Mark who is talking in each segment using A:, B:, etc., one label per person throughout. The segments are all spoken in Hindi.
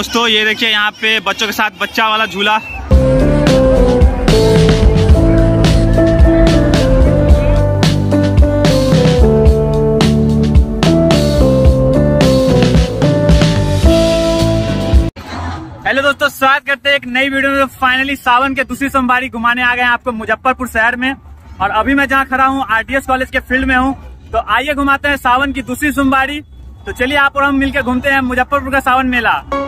A: दोस्तों ये देखिए यहाँ पे बच्चों के साथ बच्चा वाला झूला। हेलो दोस्तों, स्वागत करते हैं एक नई वीडियो में। फाइनली सावन के दूसरी सोमवारी घुमाने आ गए हैं आपको मुजफ्फरपुर शहर में। और अभी मैं जहाँ खड़ा हूँ आरडीएस कॉलेज के फील्ड में हूँ। तो आइए घुमाते हैं सावन की दूसरी सोमवारी। तो चलिए आप और हम मिलकर घूमते हैं मुजफ्फरपुर का सावन मेला।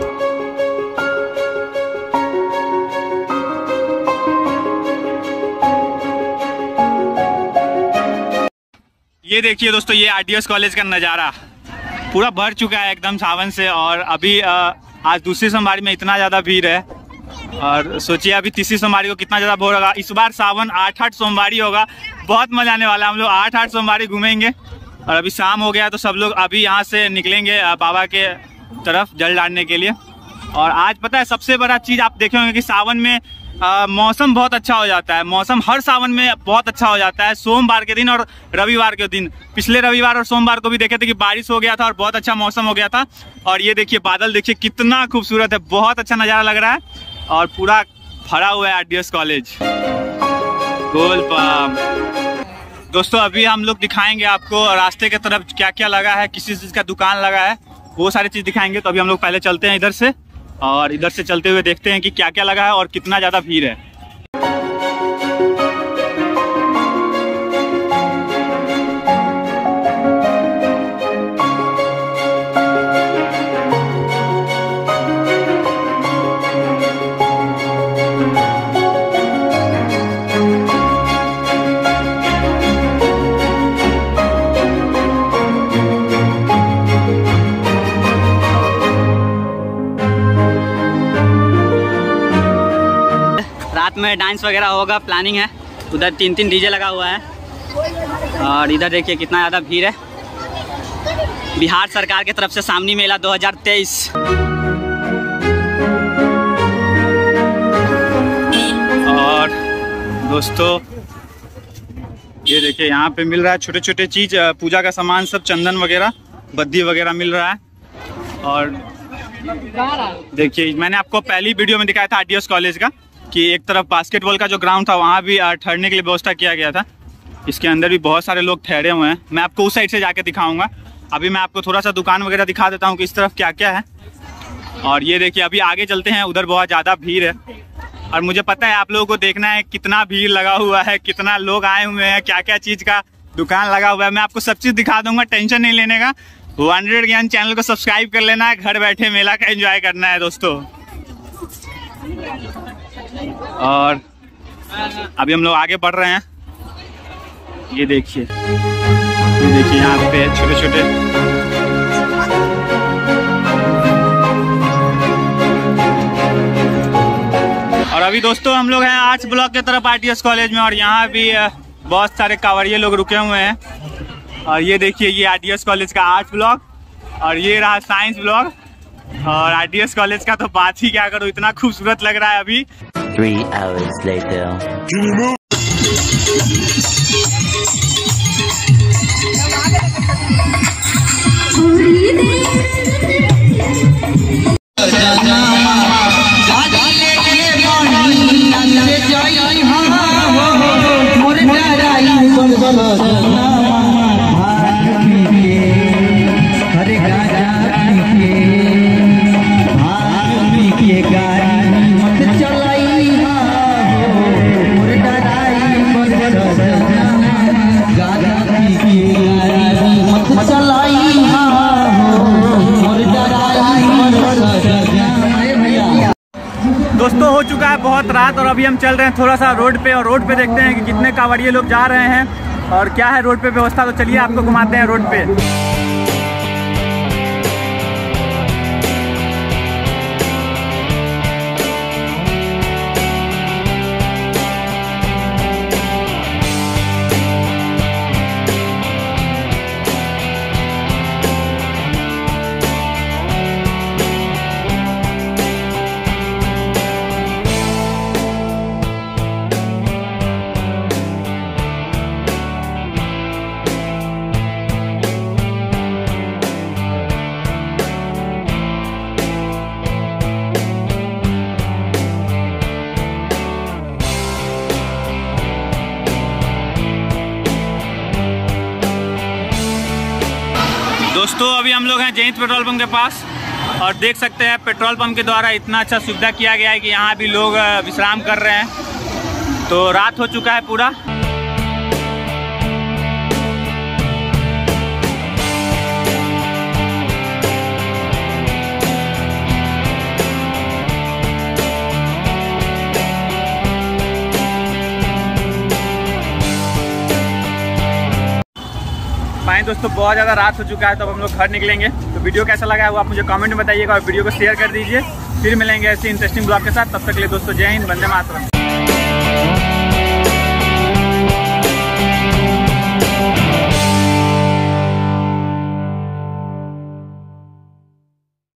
A: ये देखिए दोस्तों, ये आरडीएस कॉलेज का नज़ारा पूरा भर चुका है एकदम सावन से। और अभी आज दूसरी सोमवारी में इतना ज़्यादा भीड़ है। और सोचिए अभी तीसरी सोमवारी को कितना ज़्यादा भीड़ होगा। इस बार सावन 8 सोमवारी होगा, बहुत मजा आने वाला है। हम लोग 8 सोमवारी घूमेंगे। और अभी शाम हो गया तो सब लोग अभी यहाँ से निकलेंगे बाबा के तरफ जल डालने के लिए। और आज पता है सबसे बड़ा चीज़ आप देखे होंगे कि सावन में मौसम बहुत अच्छा हो जाता है। मौसम हर सावन में बहुत अच्छा हो जाता है, सोमवार के दिन और रविवार के दिन। पिछले रविवार और सोमवार को भी देखे थे कि बारिश हो गया था और बहुत अच्छा मौसम हो गया था। और ये देखिए बादल देखिए कितना खूबसूरत है, बहुत अच्छा नज़ारा लग रहा है। और पूरा भरा हुआ है आरडीएस कॉलेज। गोल पंप दोस्तों, अभी हम लोग दिखाएंगे आपको रास्ते के तरफ क्या क्या लगा है, किसी चीज़ का दुकान लगा है, वो सारी चीज़ दिखाएंगे। तो अभी हम लोग पहले चलते हैं इधर से, और इधर से चलते हुए देखते हैं कि क्या क्या लगा है और कितना ज़्यादा भीड़ है। रात में डांस वगैरह होगा, प्लानिंग है। उधर 3 डीजे लगा हुआ है। और इधर देखिए कितना ज़्यादा भीड़ है। बिहार सरकार की तरफ से सावनी मेला 2023। और दोस्तों ये देखिए यहाँ पे मिल रहा है छोटे छोटे चीज़, पूजा का सामान सब, चंदन वगैरह, बद्दी वगैरह मिल रहा है। और देखिए मैंने आपको पहली वीडियो में दिखाया था आरडीएस कॉलेज का कि एक तरफ बास्केटबॉल का जो ग्राउंड था वहाँ भी ठहरने के लिए व्यवस्था किया गया था। इसके अंदर भी बहुत सारे लोग ठहरे हुए हैं। मैं आपको उस साइड से जाके दिखाऊंगा। अभी मैं आपको थोड़ा सा दुकान वगैरह दिखा देता हूँ कि इस तरफ क्या क्या है। और ये देखिए अभी आगे चलते हैं, उधर बहुत ज़्यादा भीड़ है। और मुझे पता है आप लोगों को देखना है कितना भीड़ लगा हुआ है, कितना लोग आए हुए हैं, क्या क्या चीज़ का दुकान लगा हुआ है। मैं आपको सब चीज़ दिखा दूंगा, टेंशन नहीं लेने का। 100 ज्ञान चैनल को सब्सक्राइब कर लेना है, घर बैठे मेला का एंजॉय करना है दोस्तों। और अभी हम लोग आगे बढ़ रहे हैं। ये देखिए यहाँ पे छोटे छोटे और अभी दोस्तों हम लोग हैं आर्ट्स ब्लॉक के तरफ आरडीएस कॉलेज में। और यहाँ भी बहुत सारे कांवड़िये लोग रुके हुए हैं। और ये देखिए ये आरडीएस कॉलेज का आर्ट्स ब्लॉक, और ये रहा साइंस ब्लॉक। और आरडीएस कॉलेज का तो बात ही क्या करूँ, इतना खूबसूरत लग रहा है अभी।
B: 3 hours later.
A: दोस्तों हो चुका है बहुत रात और अभी हम चल रहे हैं थोड़ा सा रोड पे। और रोड पे देखते हैं कि कितने कांवड़िये लोग जा रहे हैं और क्या है रोड पे व्यवस्था। तो चलिए आपको घुमाते हैं रोड पे। दोस्तों अभी हम लोग हैं जयंत पेट्रोल पंप के पास और देख सकते हैं पेट्रोल पंप के द्वारा इतना अच्छा सुविधा किया गया है कि यहाँ भी लोग विश्राम कर रहे हैं। तो रात हो चुका है पूरा। फाइन दोस्तों, बहुत ज़्यादा रात हो चुका है तो अब हम लोग घर निकलेंगे। तो वीडियो कैसा लगा है वो आप मुझे कमेंट में बताइएगा और वीडियो को शेयर कर दीजिए। फिर मिलेंगे ऐसे इंटरेस्टिंग ब्लॉग के साथ। तब तक के लिए दोस्तों जय हिंद, वंदे मातरम।